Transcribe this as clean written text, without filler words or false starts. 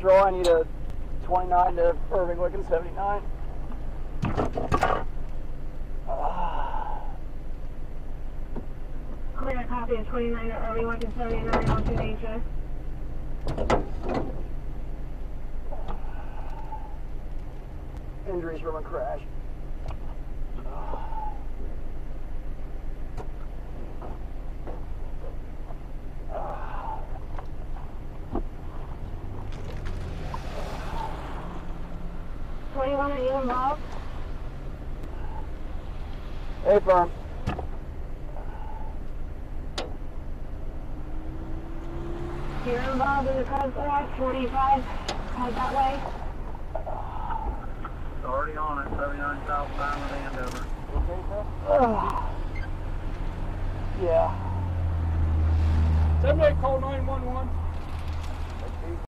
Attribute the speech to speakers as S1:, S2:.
S1: Patrol, I need a 29 to Irving Lincoln 79.
S2: Clear a copy of 29 to Irving Lincoln 79 on 2 nature.
S1: Injuries from a crash.
S2: Are you involved?
S1: Hey, firm.
S2: You're involved in the code crash, 45, head that way.
S3: It's already on it, 79 southbound of Andover.
S1: Okay, sir? Yeah.
S4: Somebody call 911.